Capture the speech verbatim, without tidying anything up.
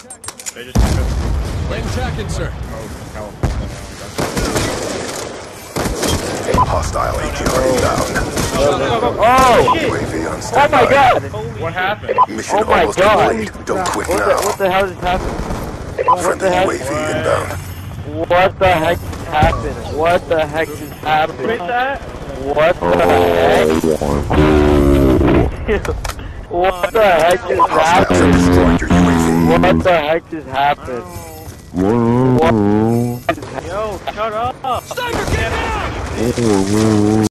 They just took us. Lane tracking, sir. Hostile A T R inbound. Oh! U A V on Oh standby. my god! What happened? Mission Oh my almost god! complete. Don't quit What the, now. what the hell just happened? What Friendly the heck? U A V inbound. What the heck just happened? What the heck just happened? Quit that? What the heck? What the heck just Hostiles have happened? destroyed your U A V. What the heck just happened? What? Yo, shut up! Sniper, get down!